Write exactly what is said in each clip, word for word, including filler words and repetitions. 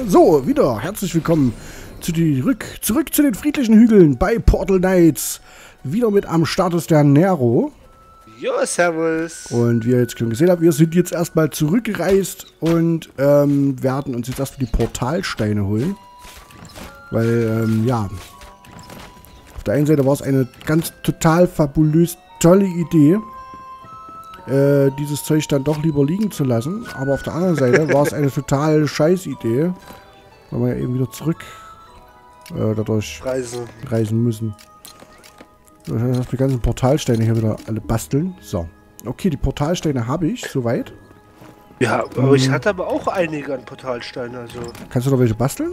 So, wieder herzlich willkommen zu die Rück, zurück zu den friedlichen Hügeln bei Portal Knights. Wieder mit am Start ist der Nero. Jo, servus. Und wie ihr jetzt schon gesehen habt, wir sind jetzt erstmal zurückgereist und ähm, werden uns jetzt erstmal die Portalsteine holen. Weil, ähm, ja, auf der einen Seite war es eine ganz total fabulös tolle Idee, äh, dieses Zeug dann doch lieber liegen zu lassen. Aber auf der anderen Seite war es eine total scheiß Idee, weil wir ja eben wieder zurück äh, dadurch Reisen. reisen müssen. Das heißt, die ganzen Portalsteine hier wieder alle basteln. So. Okay, die Portalsteine habe ich, soweit. Ja, aber hm. ich hatte aber auch einige an Portalsteinen, also. Kannst du noch welche basteln?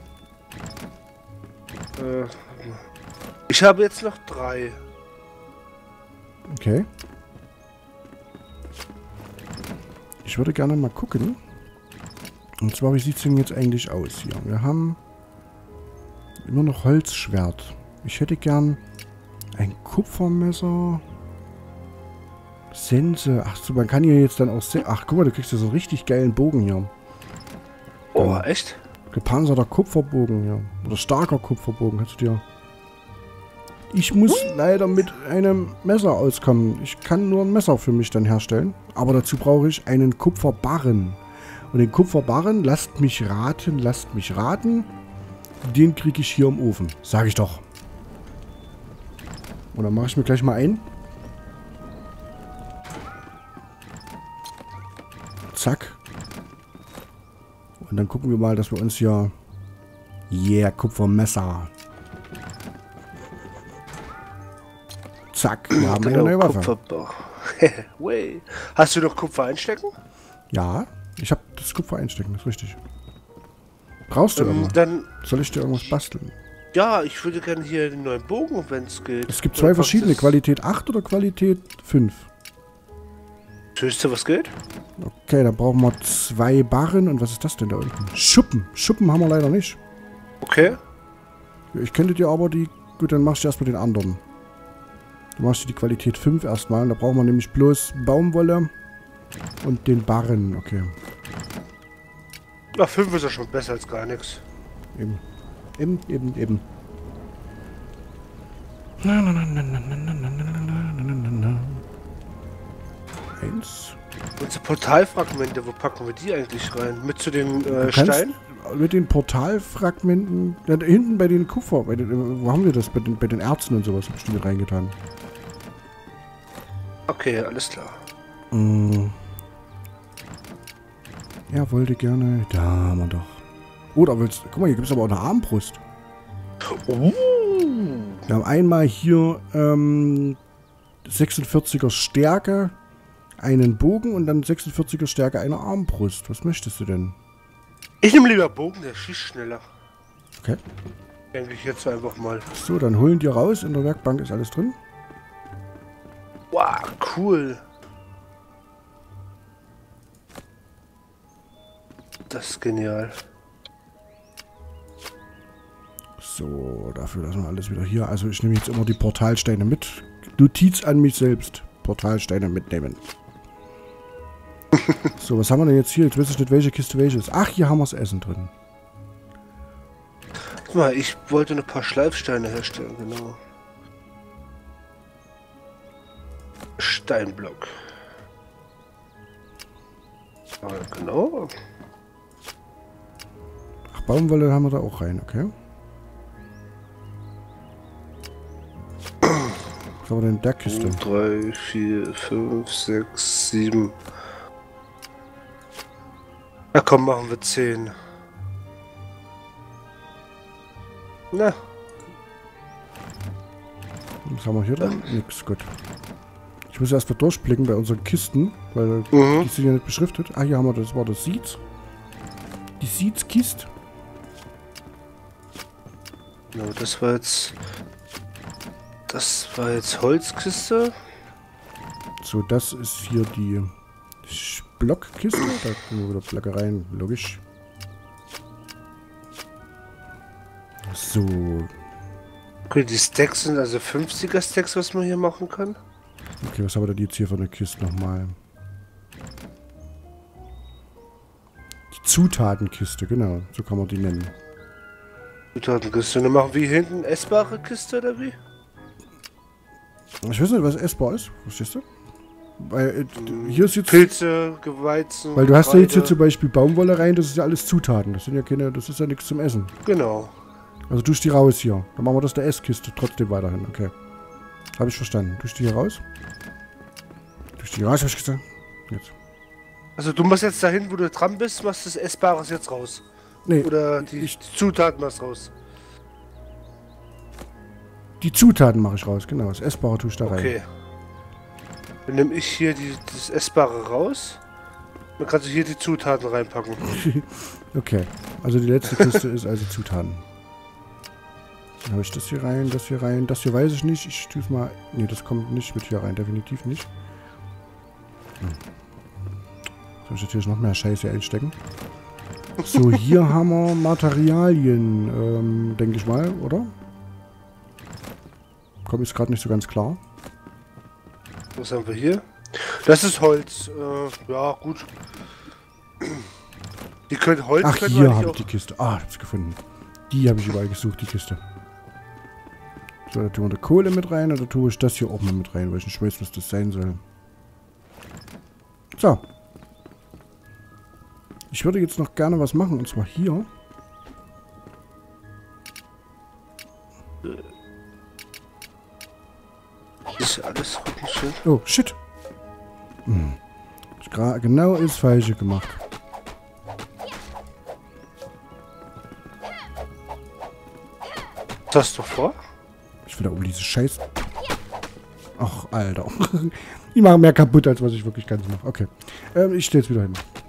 Äh, ich habe jetzt noch drei. Okay. Ich würde gerne mal gucken. Und zwar, wie sieht es denn jetzt eigentlich aus hier? Wir haben immer noch Holzschwert. Ich hätte gern ein Kupfermesser. Sense. Ach so, man kann hier jetzt dann auch... Ach, guck mal, du kriegst ja so einen richtig geilen Bogen hier. Oh, ja. Echt? Gepanzerter Kupferbogen hier. Oder starker Kupferbogen. Kannst du dir... Ich muss hm? leider mit einem Messer auskommen. Ich kann nur ein Messer für mich dann herstellen. Aber dazu brauche ich einen Kupferbarren. Und den Kupferbarren, lasst mich raten, lasst mich raten, den kriege ich hier im Ofen. Sag ich doch. Und dann mache ich mir gleich mal ein. Zack. Und dann gucken wir mal, dass wir uns hier... Yeah, Kupfermesser. Zack, wir haben eine neue Waffe. Hast du noch Kupfer einstecken? Ja, ich habe das Kupfer einstecken, das ist richtig. Brauchst du ähm, irgendwas? Dann soll ich dir irgendwas basteln? Ja, ich würde gerne hier den neuen Bogen, wenn es geht. Es gibt zwei dann verschiedene, Qualität acht oder Qualität fünf. Höchste, was geht? Okay, dann brauchen wir zwei Barren. Und was ist das denn da unten? Schuppen. Schuppen haben wir leider nicht. Okay. Ich könnte dir aber die... Gut, dann machst du erstmal den anderen. Du machst die Qualität fünf erstmal. Da brauchen wir nämlich bloß Baumwolle und den Barren. Okay. Na, fünf ist ja schon besser als gar nichts. Eben. Eben, eben, eben. Eins. Unsere Portalfragmente, wo packen wir die eigentlich rein? Mit zu den äh, Steinen? Mit den Portalfragmenten. Ja, da hinten bei den Kupfer. Bei den, wo haben wir das? Bei den, bei den Erzen und sowas hab ich die mit reingetan. Okay, alles klar. Mm. Er wollte gerne. Da haben wir doch. Oh, da willst du. Guck mal, hier gibt es aber auch eine Armbrust. Oh. Wir haben einmal hier ähm, sechsundvierziger Stärke, einen Bogen und dann sechsundvierziger Stärke eine Armbrust. Was möchtest du denn? Ich nehme lieber Bogen, der schießt schneller. Okay. Denke ich jetzt einfach mal. So, dann holen die raus. In der Werkbank ist alles drin. Wow, cool. Das ist genial. So, dafür lassen wir alles wieder hier. Also ich nehme jetzt immer die Portalsteine mit. Notiz an mich selbst. Portalsteine mitnehmen. So, was haben wir denn jetzt hier? Jetzt weiß ich nicht, welche Kiste welche ist. Ach, hier haben wir das Essen drin. Guck mal, ich wollte ein paar Schleifsteine herstellen, genau. Steinblock. Ja, genau. Ach, Baumwolle haben wir da auch rein, okay. Was haben wir denn in der Kiste? drei, vier, fünf, sechs, sieben. Na komm, machen wir zehn. Na. Was haben wir hier dann? Nix, gut. Ich muss erst mal durchblicken bei unseren Kisten, weil mhm. die sind ja nicht beschriftet. Ah, hier haben wir, das war das Seeds. Die Seeds-Kiste. No, das war jetzt... Das war jetzt Holzkiste. So, das ist hier die Blockkiste. Da können wir wieder Blöcke rein, logisch. So. Okay, die Stacks sind also fünfziger Stacks, was man hier machen kann. Okay, was haben wir denn jetzt hier für eine Kiste nochmal? Die Zutatenkiste, genau. So kann man die nennen. Zutatenkiste. Dann machen wir hier hinten essbare Kiste, oder wie? Ich weiß nicht, was essbar ist. Verstehst du? Weil äh, hier ist jetzt... Pilze, Geweizen, Weil du hast ja jetzt hier Kreide. zum Beispiel Baumwolle rein, das ist ja alles Zutaten. Das sind ja keine... Das ist ja nichts zum Essen. Genau. Also tust die raus hier. Dann machen wir das der Esskiste trotzdem weiterhin. Okay. Habe ich verstanden. Tust die hier raus. Tust die hier raus, hab ich gesagt. Jetzt. Also du machst jetzt dahin, wo du dran bist, machst das Essbares jetzt raus. Nee, Oder die ich- Zutaten machst raus. die Zutaten mache ich raus. Genau, das Essbare tue ich da rein. Okay. Dann nehme ich hier die, das Essbare raus. Dann kannst du hier die Zutaten reinpacken. Okay. Also die letzte Kiste ist also Zutaten. Dann habe ich das hier rein, das hier rein. Das hier weiß ich nicht. Ich tue es mal... Nee, das kommt nicht mit hier rein. Definitiv nicht. Hm. Soll ich natürlich noch mehr Scheiße einstecken? So, hier haben wir Materialien, ähm, denke ich mal, oder? Kommt jetzt gerade nicht so ganz klar. Was haben wir hier? Das ist Holz. Äh, ja, gut. Die können Holz Ach, können hier wir habe auch. ich die Kiste. Ah, ich habe sie gefunden. Die habe ich überall gesucht, die Kiste. So, da tun wir die Kohle mit rein oder tue ich das hier auch mal mit rein, weil ich nicht weiß, was das sein soll. So. Ich würde jetzt noch gerne was machen, und zwar hier. Ist alles schön. Oh, shit. Hm. Ich gra- genau das Falsche gemacht. Was hast du vor? Ich will da oben diese Scheiß... Ach, Alter. Ich mache mehr kaputt, als was ich wirklich ganz mache. Okay. Ähm, ich stelle es wieder hin.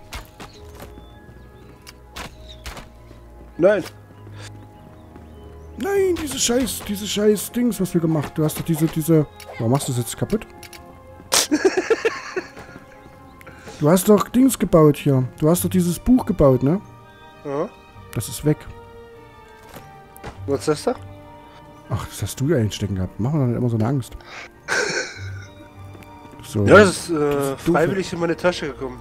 Nein. Nein, diese Scheiß, diese Scheiß Dings, was wir gemacht. Du hast doch diese, diese... Warum machst du das jetzt kaputt? Du hast doch Dings gebaut hier. Du hast doch dieses Buch gebaut, ne? Ja. Das ist weg. Was ist das da? Ach, das hast du ja einstecken gehabt. Mach mir doch nicht immer so eine Angst. So. Ja, das ist, äh, Das ist freiwillig in meine Tasche gekommen.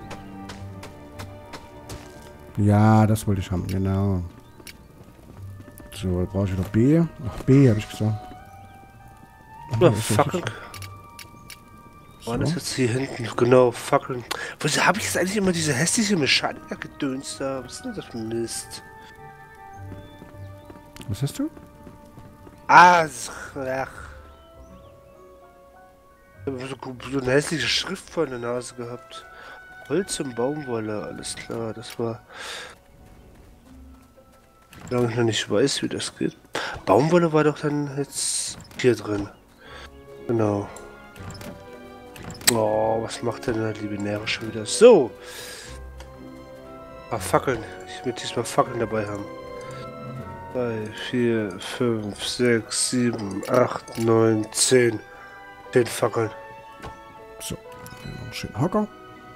Ja, das wollte ich haben, genau. So, da brauche ich wieder B. Ach, B, habe ich gesagt. Ach, Ja, nee, ist ja Fackeln. richtig. Wann ist So. jetzt hier hinten? Genau, Fackeln. Wieso habe ich jetzt eigentlich immer diese hässliche Mechaniker-Gedöns da? Was ist denn das für ein Mist? Was hast du? Ah, s- ach. Ich habe so, so eine hässliche Schrift vor der Nase gehabt. Holz und Baumwolle, alles klar, das war... Solange ich noch nicht weiß, wie das geht. Baumwolle war doch dann jetzt hier drin. Genau. Oh, was macht denn der Libinäre schon wieder? So! Ah, Fackeln. Ich will diesmal Fackeln dabei haben. drei, vier, fünf, sechs, sieben, acht, neun, zehn. zehn Fackeln. So, hier noch einen schönen Hocker.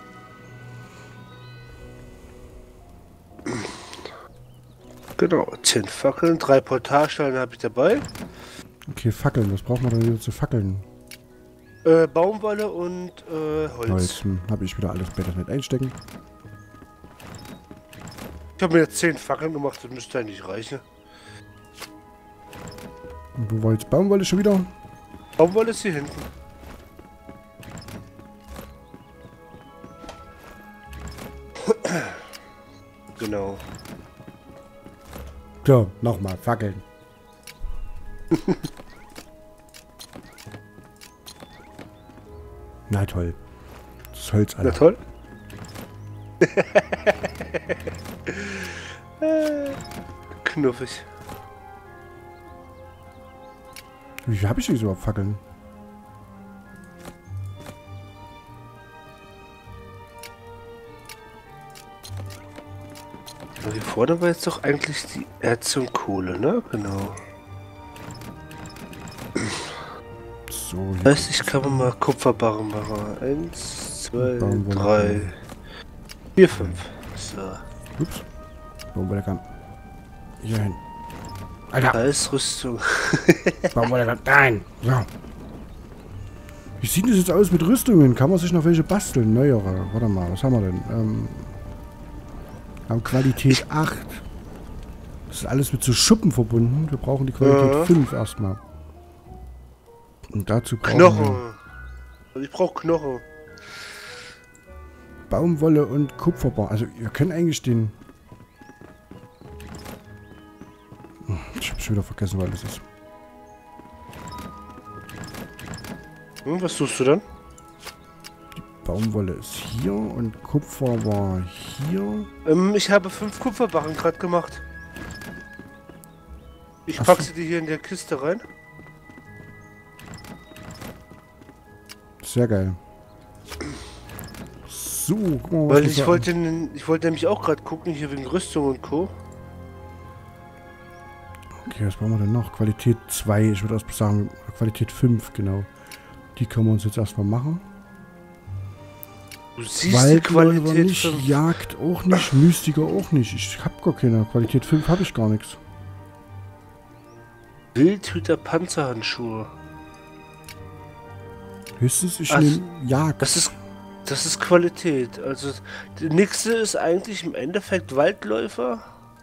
Genau, zehn Fackeln, drei Portalstellen habe ich dabei. Okay, Fackeln. Was braucht man denn wieder zu fackeln? Äh, Baumwolle und äh, Holz. Holz. Hm, habe ich wieder alles besser nicht einstecken. Ich habe mir jetzt zehn Fackeln gemacht, das müsste eigentlich reichen. Und wo war jetzt Baumwolle schon wieder? Baumwolle ist hier hinten. Genau. So, nochmal, Fackeln. Na toll. Das ist Holz, Na Alter. toll. Äh, Knuffig. Wie viel habe ich denn überhaupt Fackeln? Und hier vorne war jetzt doch eigentlich die Erz und Kohle, ne? Genau. So, hier Weiß ich, kann man mal Kupferbarren machen. Eins, zwei, Baumwolle. drei, vier, fünf. So. Ups. Baumwolle kann. Hier hin. Alter, Eisrüstung. Baumwolle kann. Nein! So. Wie sieht das jetzt aus mit Rüstungen? Kann man sich noch welche basteln? Neuere. Warte mal, was haben wir denn? Ähm, haben Qualität acht. Das ist alles mit so Schuppen verbunden. Wir brauchen die Qualität ja. fünf erstmal. Und dazu brauchen Knochen. wir... Also ich brauche Knochen. Baumwolle und Kupferbar. Also wir können eigentlich den... Ich habe schon wieder vergessen, weil das ist. Hm, was tust du dann? Die Baumwolle ist hier und Kupfer war hier. Ähm, ich habe fünf Kupferbarren gerade gemacht. Ich packe sie dir hier in der Kiste rein. Sehr geil. So, guck mal, was Weil ich wollte, ich wollte nämlich auch gerade gucken, hier wegen Rüstung und Co. Okay, was brauchen wir denn noch? Qualität zwei, ich würde erst sagen, Qualität fünf, genau. Die können wir uns jetzt erstmal machen. Du siehst Waldläufer die Qualität nicht, fünf. Jagd auch nicht, Mystiker auch nicht. Ich hab gar keine. Qualität fünf habe ich gar nichts. Wildhüter Panzerhandschuhe. Höchstens ich Also, nehme Jagd. Das ist, das ist Qualität. Also die nächste ist eigentlich im Endeffekt Waldläufer.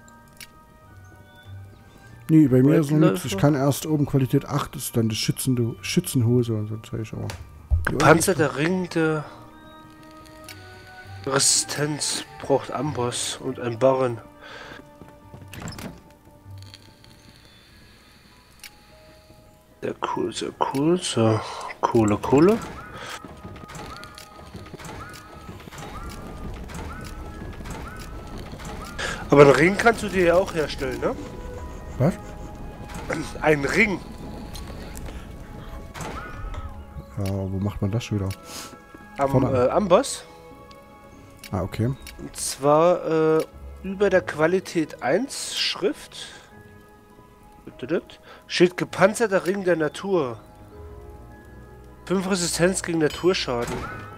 Nee, bei mir ist noch nichts. Ich kann erst oben Qualität acht, ist dann die schützende Schützenhose und so Zeug, aber. Panzer der Ring der Resistenz braucht Amboss und ein Barren. Sehr cool, sehr cool. So, Kohle, Kohle. Aber einen Ring kannst du dir ja auch herstellen, ne? Was? Ein Ring. Ja, wo macht man das schon wieder? Am äh, Amboss. Ah, okay. Und zwar äh, über der Qualität eins Schrift steht gepanzerter Ring der Natur. fünf Resistenz gegen Naturschaden.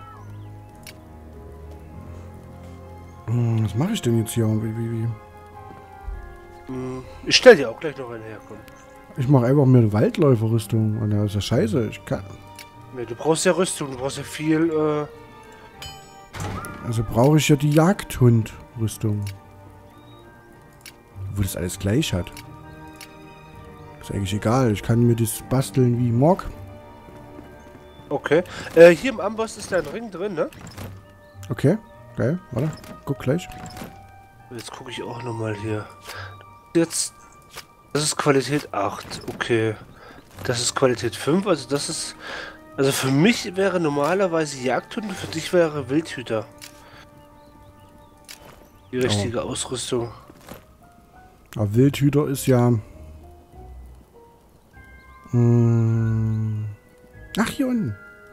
Hm, was mache ich denn jetzt hier? Wie, wie, wie? Hm, ich stell dir auch gleich noch einen her, komm. Ich mache einfach mir eine Waldläuferrüstung. Und da ist ja scheiße. Ich kann. Nee, du brauchst ja Rüstung, du brauchst ja viel, äh... Also brauche ich ja die Jagdhund-Rüstung. Wo das alles gleich hat. Ist eigentlich egal. Ich kann mir das basteln wie Morg. Okay. Äh, hier im Amboss ist da ein Ring drin, ne? Okay, geil. Warte, guck gleich. Jetzt gucke ich auch nochmal hier. Jetzt... Das ist Qualität acht, okay. Das ist Qualität fünf, also das ist... Also für mich wäre normalerweise Jagdhund, für dich wäre Wildhüter. Die richtige oh. Ausrüstung. Aber Wildhüter ist ja... Mh, ach, hier unten.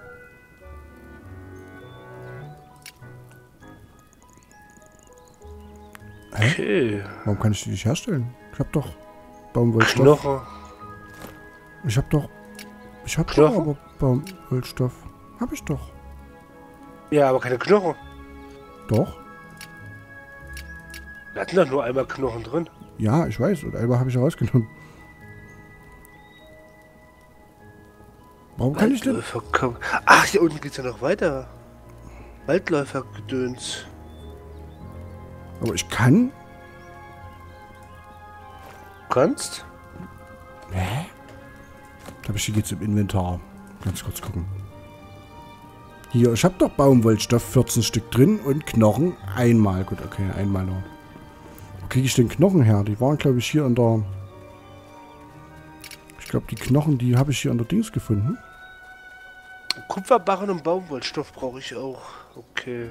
Hä? Okay. Warum kann ich die nicht herstellen? Ich hab doch Baumwollstoff. Knochen. Ich hab doch... Ich hab Knochen? doch aber Baumwollstoff. Hab ich doch. Ja, aber keine Knochen. Doch? Wir hatten doch nur einmal Knochen drin. Ja, ich weiß. Und einmal habe ich rausgenommen. Warum kann ich denn... Ach, hier unten geht's ja noch weiter. Waldläufergedöns. Aber ich kann... Du kannst? Hä? Da habe ich hier jetzt im Inventar. Ganz kurz gucken. Hier, ich habe doch Baumwollstoff vierzehn Stück drin und Knochen einmal. Gut, okay, einmal noch. Wo kriege ich den Knochen her? Die waren, glaube ich, hier an der... Ich glaube, die Knochen, die habe ich hier an der Dings gefunden. Kupferbarren und Baumwollstoff brauche ich auch. Okay.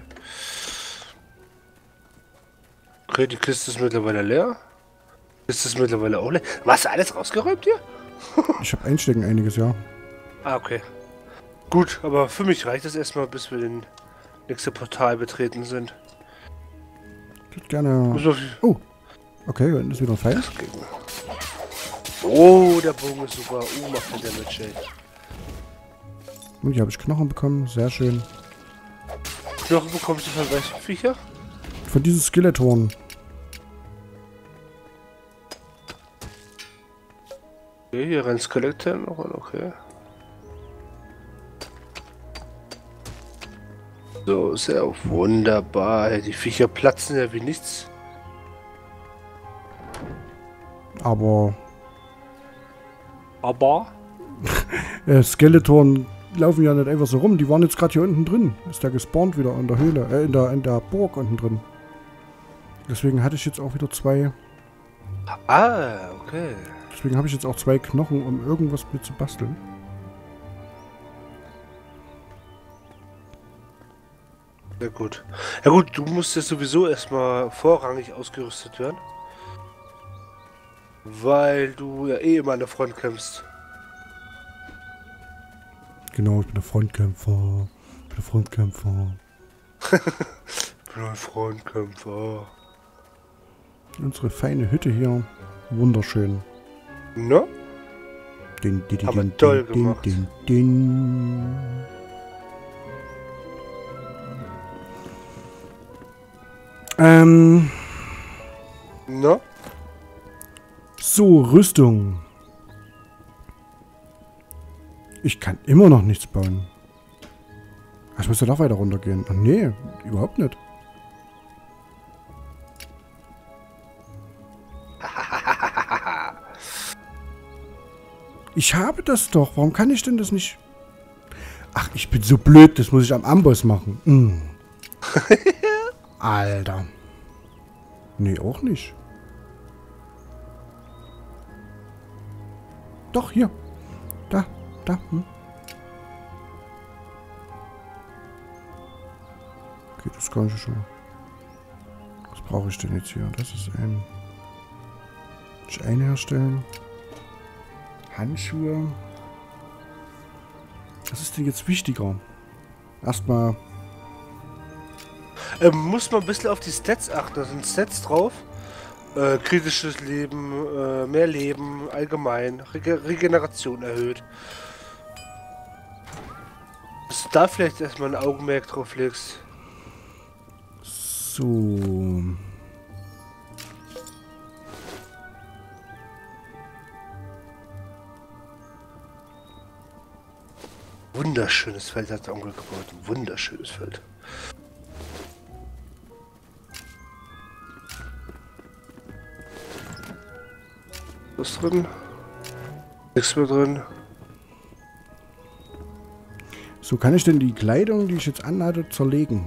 Okay, die Kiste ist mittlerweile leer. Die Kiste ist mittlerweile auch leer. Hast du alles rausgeräumt hier? Ich habe einstecken einiges, ja. Ah, okay. Gut, aber für mich reicht das erstmal, bis wir den nächste Portal betreten sind. Ich würde gerne... Oh, okay, da hinten ist wieder ein Pfeil. Oh, der Bogen ist super. Oh, macht der Damage, ey. Und hier habe ich Knochen bekommen, sehr schön. Knochen bekommst du von welchen Viecher? Von diesen Skeletoren. Okay, hier rein Skelette noch, okay. So, sehr wunderbar. Die Viecher platzen ja wie nichts. Aber... Aber? äh, Skeletoren laufen ja nicht einfach so rum. Die waren jetzt gerade hier unten drin. Ist der gespawnt wieder in der Höhle, äh, in der, in der Burg unten drin. Deswegen hatte ich jetzt auch wieder zwei... Ah, okay. Deswegen habe ich jetzt auch zwei Knochen, um irgendwas mit zu basteln. Sehr gut. Ja gut, du musst jetzt sowieso erstmal vorrangig ausgerüstet werden. Weil du ja eh immer an der Front kämpfst. Genau, ich bin der Frontkämpfer. Ich bin der Frontkämpfer. Ich bin ein Frontkämpfer. Unsere feine Hütte hier. Wunderschön. Na? Din, din, din, Haben wir din, toll din, gemacht. din, din. Ähm, Na? so, Rüstung. Ich kann immer noch nichts bauen. Ach, ich muss ja noch weiter runtergehen. Ach nee, überhaupt nicht. Ich habe das doch. Warum kann ich denn das nicht? Ach, ich bin so blöd. Das muss ich am Amboss machen. Mm. Alter. Nee, auch nicht. Doch, hier. Da, da. Hm. Okay, das kann ich schon. Was brauche ich denn jetzt hier? Das ist ein... Stein herstellen. Handschuhe. Was ist denn jetzt wichtiger? Erstmal... Ähm, muss man ein bisschen auf die Stats achten. Da sind Stats drauf. Äh, kritisches Leben, äh, mehr Leben, allgemein. Rege Regeneration erhöht. Dass du da vielleicht erstmal ein Augenmerk drauf legst. So... Wunderschönes Feld hat der Onkel gebaut. Ein wunderschönes Feld. Was drin? Nichts mehr drin. So, kann ich denn die Kleidung, die ich jetzt anhatte, zerlegen?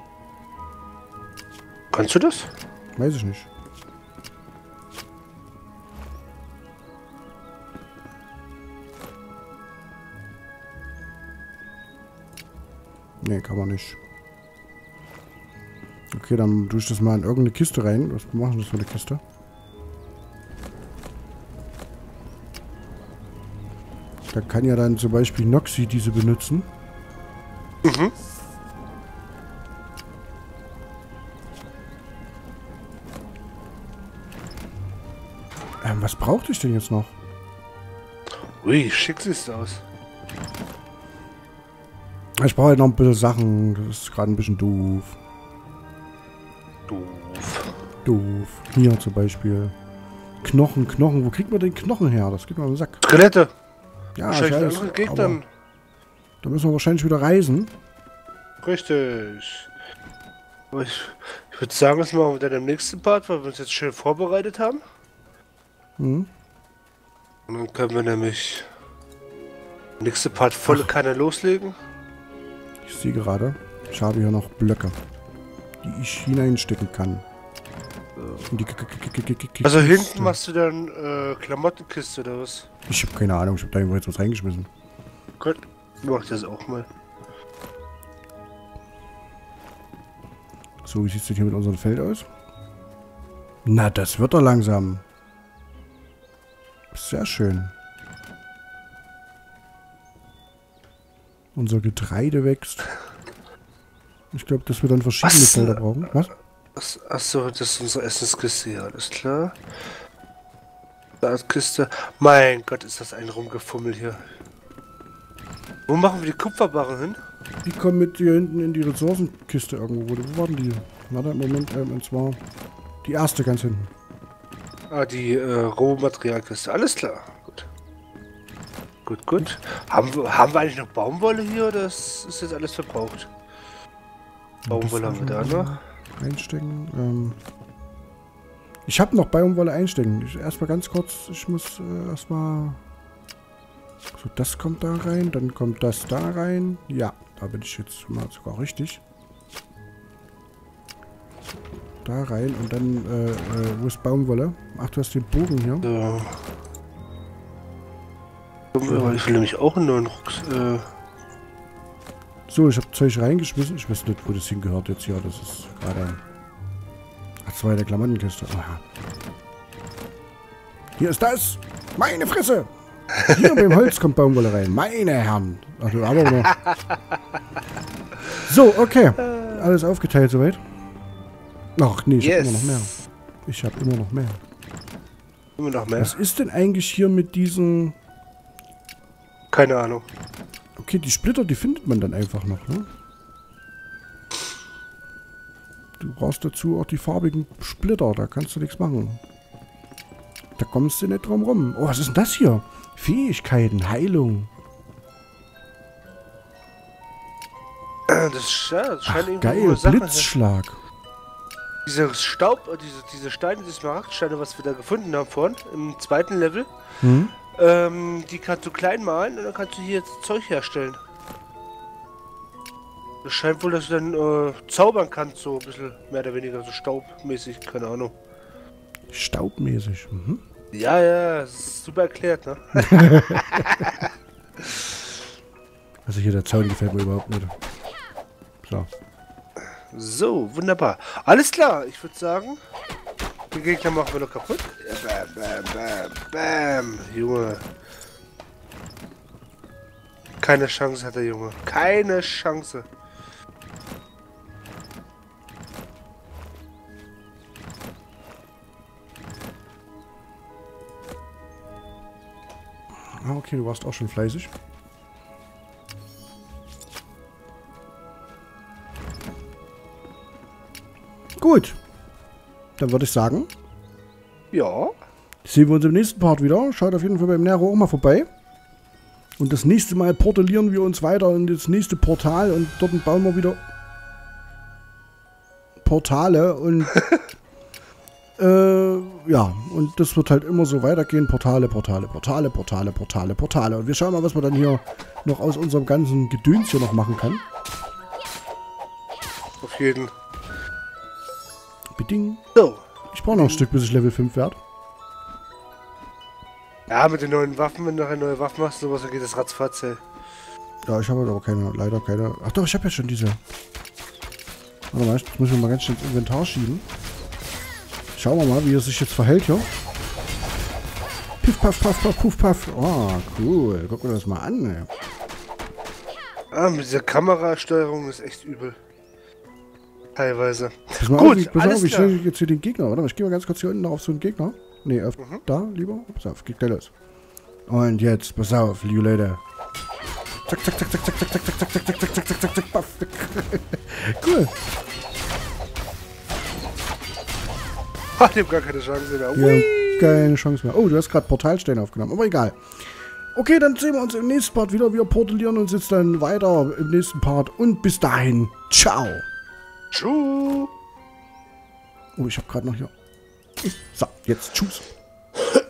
Kannst du das? Weiß ich nicht. Nee, kann man nicht. Okay, dann tue ich das mal in irgendeine Kiste rein. Was machen wir das für eine Kiste? Da kann ja dann zum Beispiel Noxy diese benutzen. Mhm. Ähm, was brauchte ich denn jetzt noch? Ui, schick siehst du aus. Ich brauche halt noch ein bisschen Sachen. Das ist gerade ein bisschen doof. Doof. Doof. Hier zum Beispiel. Knochen, Knochen. Wo kriegt man den Knochen her? Das geht mir auf den Sack. Skelette. Ja, ich Wahrscheinlich weiß, andere Gegnern. aber da müssen wir wahrscheinlich wieder reisen. Richtig. Aber ich, ich würde sagen, das machen wir dann im nächsten Part, weil wir uns jetzt schön vorbereitet haben. Mhm. Und dann können wir nämlich im nächsten Part volle Kanne loslegen. Ich sehe gerade, ich habe hier noch Blöcke, die ich hineinstecken kann. Und die K- K- K- K- K- K- Also Kiste. hinten machst du dann äh, Klamottenkiste oder was? Ich habe keine Ahnung, ich habe da irgendwo jetzt was reingeschmissen. Gut, mach ich das auch mal. So, wie sieht es denn hier mit unserem Feld aus? Na, das wird doch langsam. Sehr schön. Unser Getreide wächst. Ich glaube, dass wir dann verschiedene Was? Felder brauchen. Was? Achso, das ist unsere Essenskiste hier, alles klar. Kiste. Mein Gott, ist das ein Rumgefummel hier. Wo machen wir die Kupferbarren hin? Die kommen mit hier hinten in die Ressourcenkiste irgendwo. Wo waren die? Warte, Moment, ähm, und zwar die erste ganz hinten. Ah, die äh, Rohmaterialkiste. Alles klar. Gut. Gut, gut. Haben wir, haben wir eigentlich noch Baumwolle hier oder ist, ist jetzt alles verbraucht? Baumwolle haben wir da noch. Einstecken. Ähm, Ich habe noch Baumwolle einstecken. Ich, erstmal ganz kurz, ich muss äh, erstmal... So, das kommt da rein, dann kommt das da rein. Ja, da bin ich jetzt mal sogar richtig. Da rein und dann, äh, äh, wo ist Baumwolle? Ach, du hast den Bogen hier. So. So. Ich will nämlich auch einen neuen Rucks. Äh so, ich habe Zeug reingeschmissen. Ich weiß nicht, wo das hingehört jetzt hier. Das ist gerade... Ach, zwei der Klamottenkiste. Aha. Hier ist das! Meine Fresse! Hier beim Holz kommt Baumwolle rein. Meine Herren. Ach, du aber noch. So, okay. Alles aufgeteilt soweit. Ach nee, ich yes. habe immer noch mehr. Ich habe immer noch mehr. Immer noch mehr? Was ist denn eigentlich hier mit diesen... Keine Ahnung. Okay, die Splitter, die findet man dann einfach noch, ne? Du brauchst dazu auch die farbigen Splitter, da kannst du nichts machen. Da kommst du nicht drum rum. Oh, was ist denn das hier? Fähigkeiten, Heilung. Das, ja, das scheint Ach, geil, Sachen, Blitzschlag. Diese Staub, diese, diese Steine, diese Smaragdsteine, was wir da gefunden haben vorhin, im zweiten Level, hm? ähm, die kannst du klein malen und dann kannst du hier jetzt Zeug herstellen. Das scheint wohl, dass du dann äh, zaubern kannst, so ein bisschen mehr oder weniger, so staubmäßig, keine Ahnung. Staubmäßig, mhm. Ja, ja, das ist super erklärt, ne? Also hier der Zaun gefällt mir überhaupt nicht. So. So, wunderbar. Alles klar, ich würde sagen, den Gegner machen wir noch kaputt. Ja, bam, bam, bam, bam. Junge. Keine Chance hat der Junge. Keine Chance. Ah, okay, du warst auch schon fleißig. Gut. Dann würde ich sagen... Ja. Sehen wir uns im nächsten Part wieder. Schaut auf jeden Fall beim Nero auch mal vorbei. Und das nächste Mal portalieren wir uns weiter in das nächste Portal und dort bauen wir wieder Portale und äh, ja, und das wird halt immer so weitergehen. Portale, Portale, Portale, Portale, Portale, Portale. Und wir schauen mal, was man dann hier noch aus unserem ganzen Gedöns hier noch machen kann. Auf jeden. Beding. So. Ich brauche noch ein Stück, bis ich Level fünf werde. Ja, mit den neuen Waffen, wenn du noch eine neue Waffe machst, sowas, dann geht das ratzfatz, ey. Ja, ich habe aber keine, leider keine... Ach doch, ich habe ja schon diese... Warte mal, jetzt müssen wir mal ganz schnell ins Inventar schieben. Schauen wir mal, wie er sich jetzt verhält hier. Piff, paff, paff, paff, puff, paff. Oh, cool. Guck mir das mal an, ey. Ah, mit dieser Kamerasteuerung ist echt übel. Teilweise. Pass mal Gut, auf, ich, pass alles auf, ich klar. stelle jetzt hier den Gegner. Warte mal, ich gehe mal ganz kurz hier unten noch auf so einen Gegner. Nee, auf Mhm. da, lieber. Pass auf, geht gleich los. Und jetzt, pass auf, you later. Zack, zack, zack, zack, zack, zack, zack, zack, zack, zack, zack, zack, zack, zack, zack, paff. Cool. Ha, ich hab gar keine Chance mehr. Ja, keine Chance mehr. Oh, du hast gerade Portalsteine aufgenommen, aber egal. Okay, dann sehen wir uns im nächsten Part wieder. Wir portalieren uns jetzt dann weiter im nächsten Part. Und bis dahin, ciao. Tschu. Oh, ich habe gerade noch hier... So, jetzt tschüss.